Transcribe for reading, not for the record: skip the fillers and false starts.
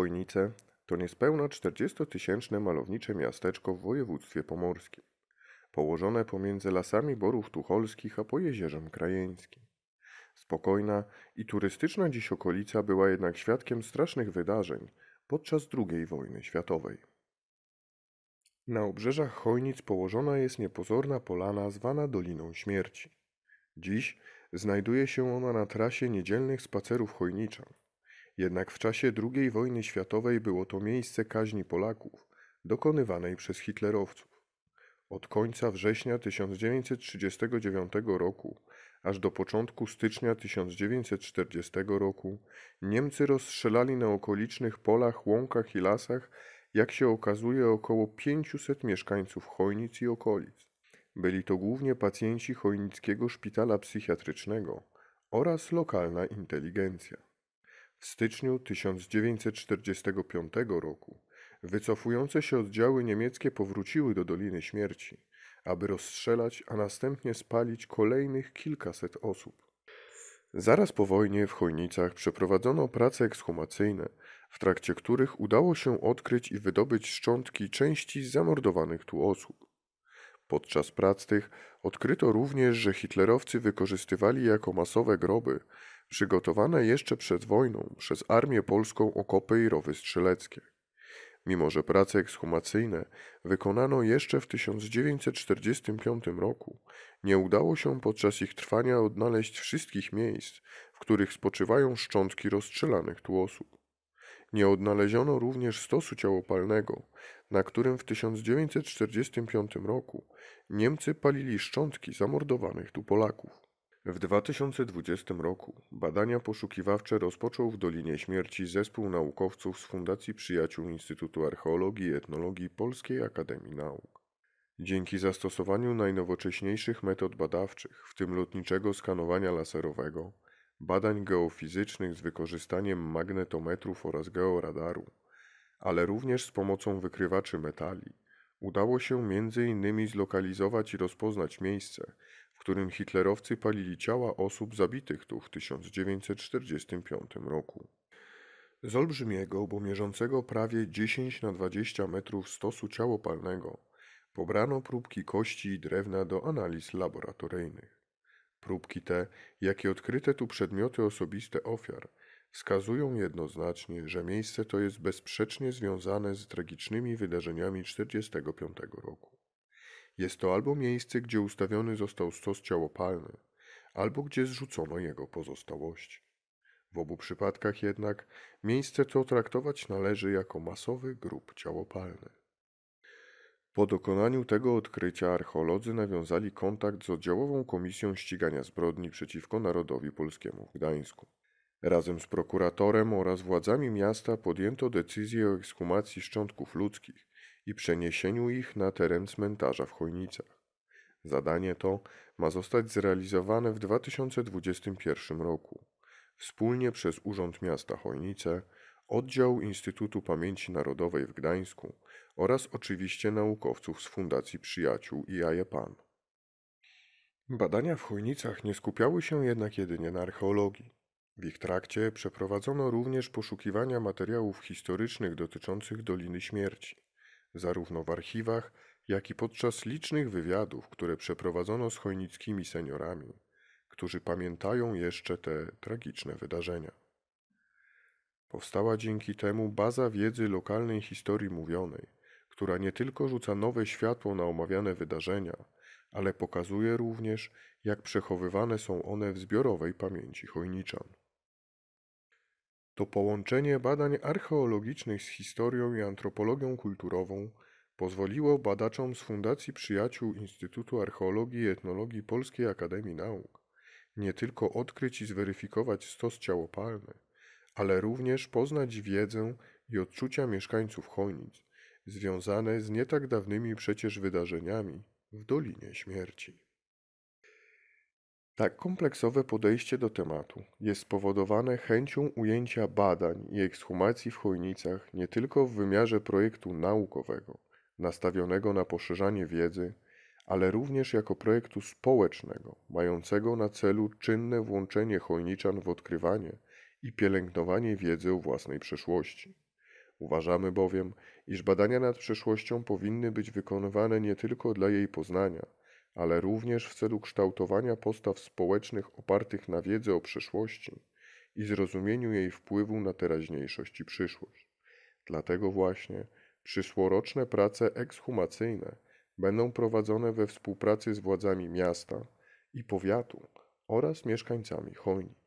Chojnice to niespełna 40-tysięczne malownicze miasteczko w województwie pomorskim, położone pomiędzy lasami Borów Tucholskich a Pojezierzem Krajeńskim. Spokojna i turystyczna dziś okolica była jednak świadkiem strasznych wydarzeń podczas II wojny światowej. Na obrzeżach Chojnic położona jest niepozorna polana zwana Doliną Śmierci. Dziś znajduje się ona na trasie niedzielnych spacerów chojniczan. Jednak w czasie II wojny światowej było to miejsce kaźni Polaków, dokonywanej przez hitlerowców. Od końca września 1939 roku aż do początku stycznia 1940 roku Niemcy rozstrzelali na okolicznych polach, łąkach i lasach, jak się okazuje, około 500 mieszkańców Chojnic i okolic. Byli to głównie pacjenci chojnickiego szpitala psychiatrycznego oraz lokalna inteligencja. W styczniu 1945 roku wycofujące się oddziały niemieckie powróciły do Doliny Śmierci, aby rozstrzelać, a następnie spalić kolejnych kilkaset osób. Zaraz po wojnie w Chojnicach przeprowadzono prace ekshumacyjne, w trakcie których udało się odkryć i wydobyć szczątki części zamordowanych tu osób. Podczas prac tych odkryto również, że hitlerowcy wykorzystywali jako masowe groby przygotowane jeszcze przed wojną przez armię polską okopy i rowy strzeleckie. Mimo że prace ekshumacyjne wykonano jeszcze w 1945 roku, nie udało się podczas ich trwania odnaleźć wszystkich miejsc, w których spoczywają szczątki rozstrzelanych tu osób. Nie odnaleziono również stosu ciałopalnego, na którym w 1945 roku Niemcy palili szczątki zamordowanych tu Polaków. W 2020 roku badania poszukiwawcze rozpoczął w Dolinie Śmierci zespół naukowców z Fundacji Przyjaciół Instytutu Archeologii i Etnologii Polskiej Akademii Nauk. Dzięki zastosowaniu najnowocześniejszych metod badawczych, w tym lotniczego skanowania laserowego, badań geofizycznych z wykorzystaniem magnetometrów oraz georadaru, ale również z pomocą wykrywaczy metali, udało się m.in. zlokalizować i rozpoznać miejsce, w którym hitlerowcy palili ciała osób zabitych tu w 1945 roku. Z olbrzymiego, bo mierzącego prawie 10 na 20 metrów stosu ciałopalnego pobrano próbki kości i drewna do analiz laboratoryjnych. Próbki te, jak i odkryte tu przedmioty osobiste ofiar, wskazują jednoznacznie, że miejsce to jest bezsprzecznie związane z tragicznymi wydarzeniami 1945 roku. Jest to albo miejsce, gdzie ustawiony został stos ciałopalny, albo gdzie zrzucono jego pozostałości. W obu przypadkach jednak miejsce to traktować należy jako masowy grób ciałopalny. Po dokonaniu tego odkrycia archeolodzy nawiązali kontakt z Oddziałową Komisją Ścigania Zbrodni przeciwko Narodowi Polskiemu w Gdańsku. Razem z prokuratorem oraz władzami miasta podjęto decyzję o ekshumacji szczątków ludzkich i przeniesieniu ich na teren cmentarza w Chojnicach. Zadanie to ma zostać zrealizowane w 2021 roku. Wspólnie przez Urząd Miasta Chojnice, Oddział Instytutu Pamięci Narodowej w Gdańsku oraz oczywiście naukowców z Fundacji Przyjaciół i AJEPAN. Badania w Chojnicach nie skupiały się jednak jedynie na archeologii. W ich trakcie przeprowadzono również poszukiwania materiałów historycznych dotyczących Doliny Śmierci, zarówno w archiwach, jak i podczas licznych wywiadów, które przeprowadzono z chojnickimi seniorami, którzy pamiętają jeszcze te tragiczne wydarzenia. Powstała dzięki temu baza wiedzy lokalnej historii mówionej, która nie tylko rzuca nowe światło na omawiane wydarzenia, ale pokazuje również, jak przechowywane są one w zbiorowej pamięci chojniczan. To połączenie badań archeologicznych z historią i antropologią kulturową pozwoliło badaczom z Fundacji Przyjaciół Instytutu Archeologii i Etnologii Polskiej Akademii Nauk nie tylko odkryć i zweryfikować stos ciałopalny, ale również poznać wiedzę i odczucia mieszkańców Chojnic związane z nie tak dawnymi przecież wydarzeniami w Dolinie Śmierci. Tak kompleksowe podejście do tematu jest spowodowane chęcią ujęcia badań i ekshumacji w Chojnicach nie tylko w wymiarze projektu naukowego, nastawionego na poszerzanie wiedzy, ale również jako projektu społecznego, mającego na celu czynne włączenie chojniczan w odkrywanie i pielęgnowanie wiedzy o własnej przeszłości. Uważamy bowiem, iż badania nad przyszłością powinny być wykonywane nie tylko dla jej poznania, ale również w celu kształtowania postaw społecznych opartych na wiedzy o przeszłości i zrozumieniu jej wpływu na teraźniejszość i przyszłość. Dlatego właśnie przyszłoroczne prace ekshumacyjne będą prowadzone we współpracy z władzami miasta i powiatu oraz mieszkańcami Chojnic.